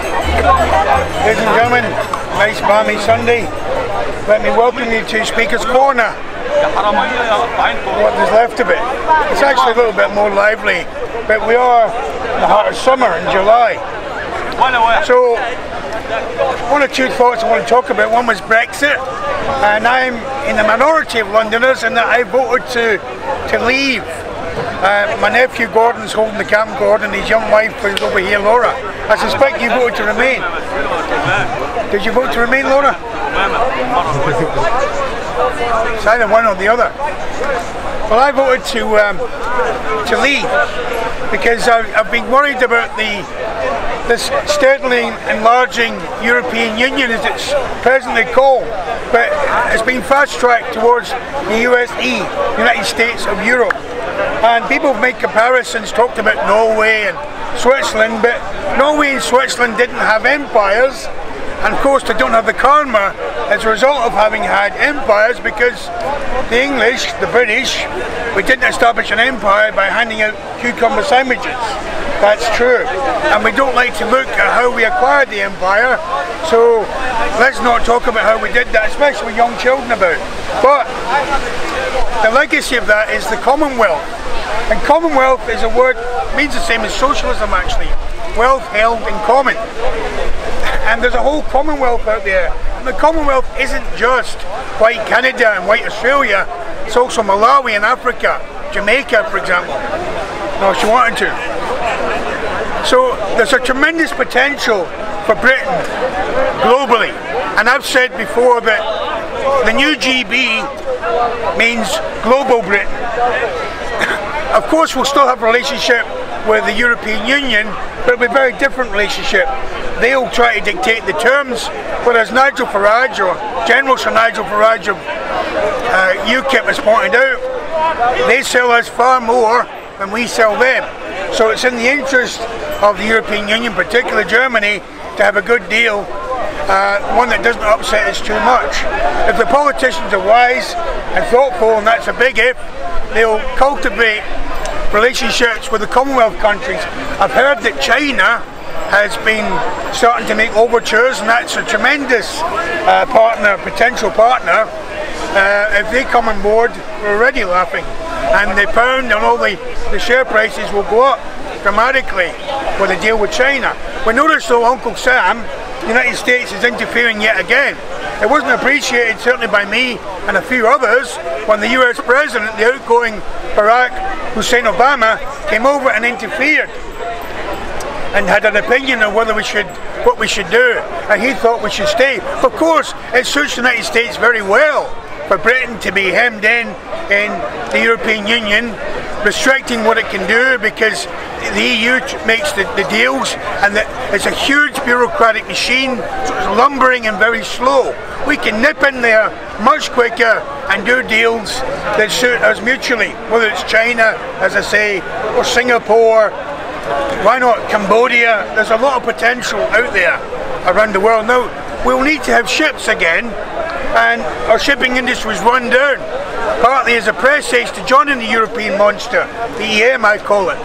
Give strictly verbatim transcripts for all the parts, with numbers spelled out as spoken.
Ladies and gentlemen, nice balmy Sunday. Let me welcome you to Speaker's Corner. What is left of it. It's actually a little bit more lively, but we are in the heart of summer in July. So, one or two thoughts I want to talk about. One was Brexit, and I'm in the minority of Londoners in that I voted to, to leave. Uh, my nephew Gordon's holding the camcorder and his young wife is over here, Laura. I suspect you voted to remain. Did you vote to remain, Laura? It's either one or the other. Well, I voted to um, to leave because I've, I've been worried about the this steadily enlarging European Union, as it's presently called, but it's been fast-tracked towards the U S E, United States of Europe. And people have made comparisons, talked about Norway and Switzerland, but Norway and Switzerland didn't have empires, and of course they don't have the karma as a result of having had empires, because the English, the British, we didn't establish an empire by handing out cucumber sandwiches. That's true. And we don't like to look at how we acquired the empire, so let's not talk about how we did that, especially with young children about. But the legacy of that is the Commonwealth. And Commonwealth is a word, means the same as socialism actually. Wealth held in common. And there's a whole Commonwealth out there. And the Commonwealth isn't just white Canada and white Australia, it's also Malawi in Africa, Jamaica for example. No, she wanted to. So there's a tremendous potential for Britain globally. And I've said before that the new G B means global Britain. Of course we'll still have a relationship with the European Union, but it'll be a very different relationship. They'll try to dictate the terms, whereas Nigel Farage, or General Sir Nigel Farage of uh, U KIP has pointed out, they sell us far more than we sell them. So it's in the interest of the European Union, particularly Germany, to have a good deal, uh, one that doesn't upset us too much. If the politicians are wise and thoughtful, and that's a big if, they'll cultivate relationships with the Commonwealth countries. I've heard that China has been starting to make overtures, and that's a tremendous uh, partner, potential partner. Uh, if they come on board, we're already laughing. And the pound and all the, the share prices will go up dramatically with a deal with China. We notice though Uncle Sam, the United States is interfering yet again. It wasn't appreciated, certainly by me and a few others, when the U S President, the outgoing Barack Hussein Obama, came over and interfered and had an opinion on whether we should, what we should do, and he thought we should stay. Of course, it suits the United States very well for Britain to be hemmed in in the European Union, restricting what it can do, because the E U makes the, the deals, and the, it's a huge bureaucratic machine, so it's lumbering and very slow. We can nip in there much quicker and do deals that suit us mutually, whether it's China, as I say, or Singapore, why not Cambodia. There's a lot of potential out there around the world. Now, we'll need to have ships again, and our shipping industry is run down, partly as a presage to joining the European monster, the E M I call it.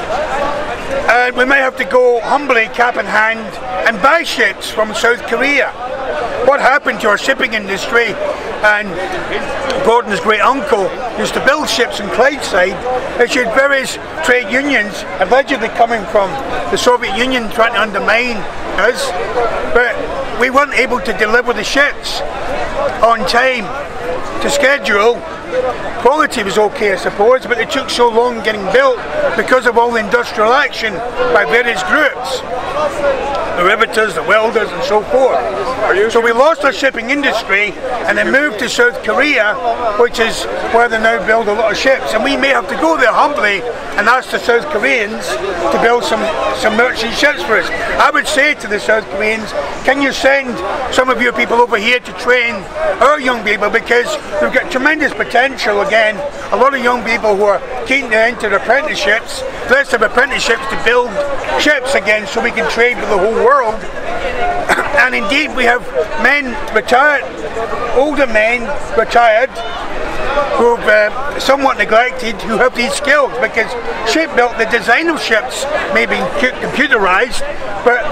And we may have to go humbly, cap in hand, and buy ships from South Korea. What happened to our shipping industry? And Gordon's great uncle used to build ships in Clydeside. It had various trade unions, allegedly coming from the Soviet Union, trying to undermine us, but we weren't able to deliver the ships on time to schedule. Quality was okay, I suppose, but it took so long getting built because of all the industrial action by various groups, the riveters, the welders and so forth. So we lost our shipping industry and then moved to South Korea, which is where they now build a lot of ships, and we may have to go there humbly and ask the South Koreans to build some, some merchant ships for us. I would say to the South Koreans, can you send some of your people over here to train our young people, because we've got tremendous potential again, a lot of young people who are keen to enter apprenticeships. Let's have apprenticeships to build ships again so we can trade with the whole world. And indeed we have men retired, older men retired, who've uh, somewhat neglected, who have these skills, because shipbuilt, the design of ships may be computerized, but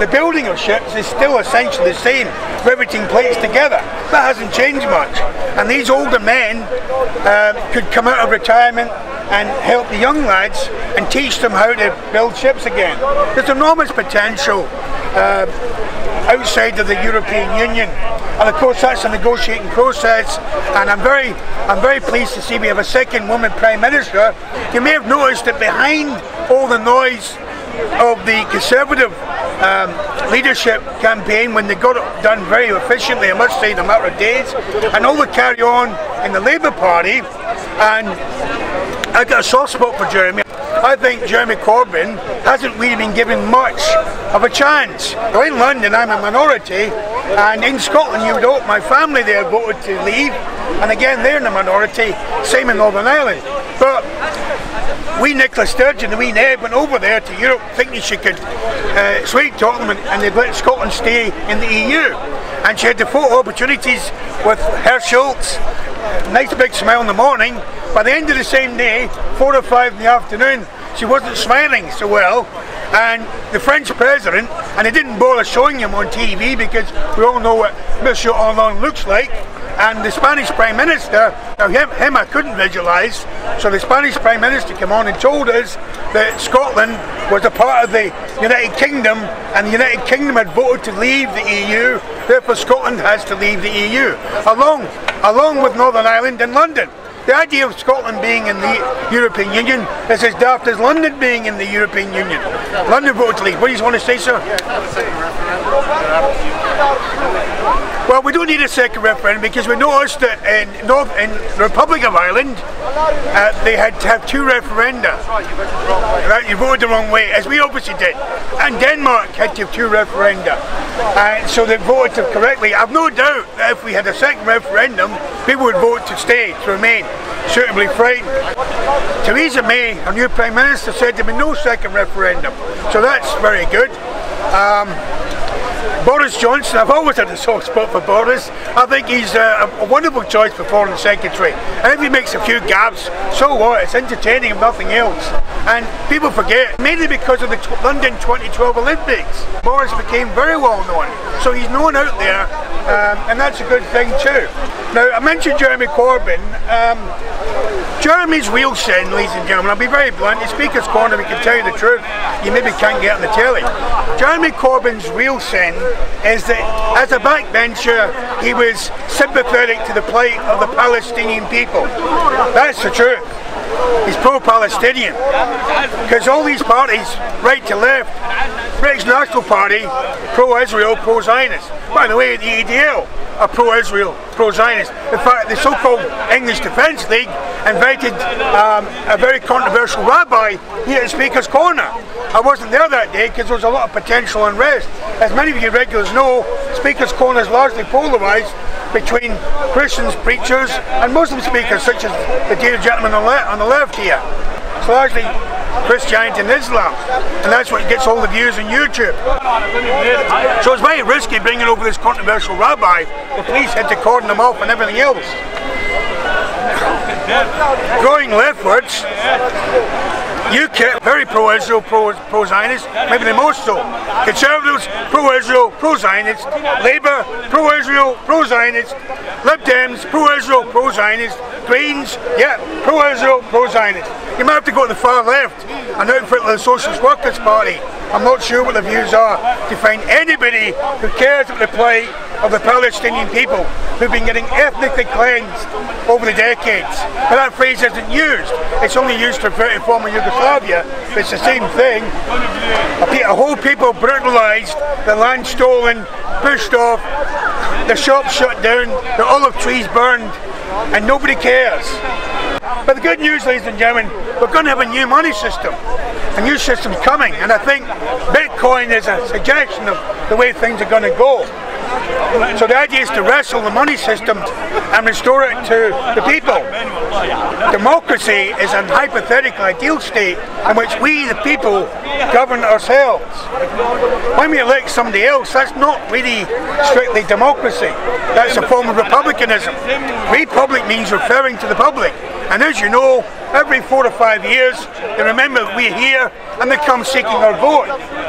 the building of ships is still essentially the same, riveting plates together. That hasn't changed much. And these older men uh, could come out of retirement and help the young lads and teach them how to build ships again. There's enormous potential uh, outside of the European Union, and of course that's a negotiating process, and I'm very I'm very pleased to see we have a second woman Prime Minister. You may have noticed that behind all the noise of the Conservative um, leadership campaign, when they got it done very efficiently, I must say, in a matter of days, and all the carry on in the Labour Party, and I got a soft spot for Jeremy. I think Jeremy Corbyn hasn't really been given much of a chance. Well, in London I'm a minority, and in Scotland you would hope my family there voted to leave, and again they're in a minority, same in Northern Ireland. But we, Nicola Sturgeon, the wee Ned, went over there to Europe thinking she could uh, sweet talk them and, and they'd let Scotland stay in the E U. And she had the photo opportunities with Herr Schultz, nice big smile in the morning. By the end of the same day, four or five in the afternoon, she wasn't smiling so well. And the French president, and they didn't bother showing him on T V because we all know what Monsieur Hollande looks like, and the Spanish Prime Minister, now him, him I couldn't visualise, so the Spanish Prime Minister came on and told us that Scotland was a part of the United Kingdom, and the United Kingdom had voted to leave the E U, therefore Scotland has to leave the E U, along, along with Northern Ireland and London. The idea of Scotland being in the European Union is as daft as London being in the European Union. London voted to leave. What do you want to say, sir? Well, we don't need a second referendum because we noticed that in, North, in the Republic of Ireland uh, they had to have two referenda. Right, you voted the wrong way, as we obviously did. And Denmark had to have two referenda. Uh, so they voted to correctly. I've no doubt that if we had a second referendum, people would vote to stay, to remain, suitably frightened. Theresa May, our new Prime Minister, said there would be no second referendum. So that's very good. Um, Boris Johnson, I've always had a soft spot for Boris. I think he's a, a wonderful choice for Foreign Secretary. And if he makes a few gaps, so what? It's entertaining if nothing else. And people forget, mainly because of the London twenty twelve Olympics, Boris became very well known. So he's known out there, um, and that's a good thing too. Now, I mentioned Jeremy Corbyn. Um, Jeremy's real sin, ladies and gentlemen, I'll be very blunt, in Speaker's Corner we can tell you the truth, you maybe can't get on the telly. Jeremy Corbyn's real sin is that as a backbencher he was sympathetic to the plight of the Palestinian people. That's the truth. He's pro-Palestinian. Because all these parties, right to left, British National Party, pro-Israel, pro-Zionist. By the way, the E D L are pro-Israel, pro-Zionist. In fact, the so-called English Defence League invited um, a very controversial rabbi here at Speaker's Corner. I wasn't there that day because there was a lot of potential unrest. As many of you regulars know, Speaker's Corner is largely polarised between Christians, preachers and Muslim speakers, such as the dear gentleman on the, le on the left here. It's largely Christianity and Islam, and that's what gets all the views on YouTube. So it's very risky bringing over this controversial rabbi. The police had to cordon him off and everything else. Going leftwards, U KIP, very pro-Israel, pro-Zionist, maybe the most so. Conservatives, pro-Israel, pro-Zionist. Labour, pro-Israel, pro-Zionist. Lib Dems, pro-Israel, pro-Zionist. Greens, yeah, pro-Israel, pro-Zionist. You might have to go to the far left and outfit the Socialist Workers' Party. I'm not sure what the views are to find anybody who cares about the plight of the Palestinian people who've been getting ethnically cleansed over the decades. But that phrase isn't used. It's only used to refer to former Yugoslavia, but it's the same thing. A whole people brutalised, the land stolen, pushed off, the shops shut down, the olive trees burned, and nobody cares. But the good news, ladies and gentlemen, we're going to have a new money system. A new system's coming, and I think Bitcoin is a suggestion of the way things are going to go. So the idea is to wrestle the money system and restore it to the people. Democracy is an hypothetical ideal state in which we, the people, govern ourselves. When we elect somebody else, that's not really strictly democracy. That's a form of republicanism. Republic means referring to the public. And as you know, every four or five years, they remember that we're here and they come seeking our vote.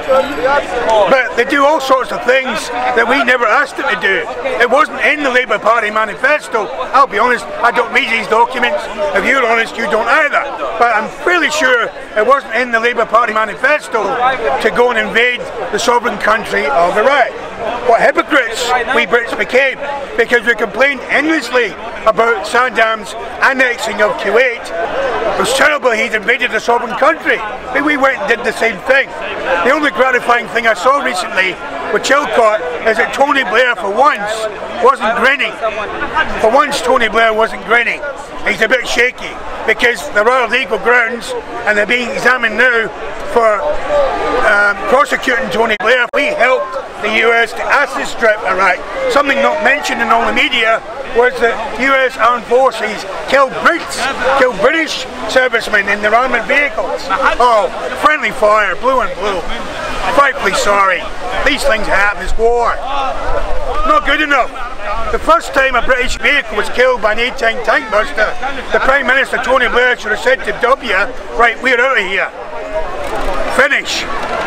But they do all sorts of things that we never asked them to do. It wasn't in the Labour Party manifesto. I'll be honest, I don't read these documents. If you're honest, you don't either. But I'm fairly sure it wasn't in the Labour Party manifesto to go and invade the sovereign country of Iraq. What hypocrites we Brits became, because we complained endlessly about Saddam's annexing of Kuwait. It was terrible he'd invaded a sovereign country, but we went and did the same thing. The only gratifying thing I saw recently with Chilcot is that Tony Blair for once wasn't grinning. For once Tony Blair wasn't grinning. He's a bit shaky because there are legal grounds and they're being examined now for um, prosecuting Tony Blair. We helped the U S to acid strip Iraq. Something not mentioned in all the media was that U S armed forces killed Brits, killed British servicemen in their armoured vehicles. Oh, friendly fire, blue and blue. Frightfully sorry. These things happen, it's war. Not good enough. The first time a British vehicle was killed by an A tank tank buster, the Prime Minister Tony Blair should have said to W, right, we're out of here. Finish.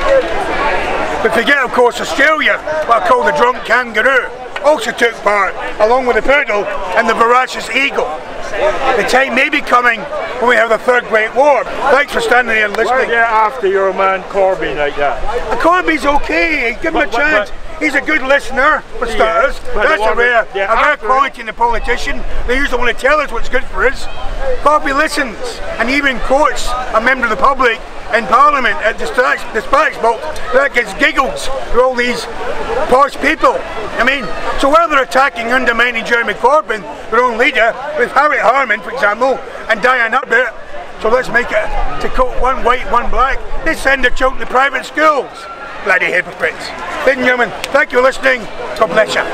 But forget, of course, Australia, what I call the drunk kangaroo, also took part, along with the poodle and the voracious eagle. The time may be coming when we have the third great war. Thanks for standing there and listening. Why get after your man Corbyn like that? Uh, Corbyn's okay, give him but, a chance. But, but, He's a good listener, for starters. Yeah, That's a rare, yeah, a rare quality in a politician. They usually want to tell us what's good for us. Corbyn listens and even quotes a member of the public in Parliament at dispatch, dispatch box that gets giggles for all these posh people. I mean, so while they're attacking, undermining Jeremy Corbyn, their own leader, with Harriet Harman, for example, and Diane Abbott, so let's make it, to quote one white, one black, they send their children to private schools. Bloody hypocrites. Ladies and gentlemen, thank you for listening. God bless you.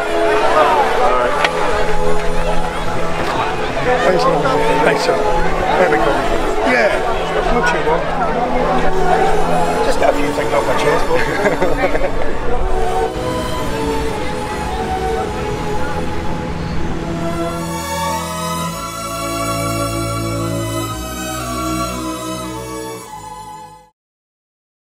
Thanks, sir. Thanks, sir. There we go. Yeah, not too long. Just got a few things off my chest.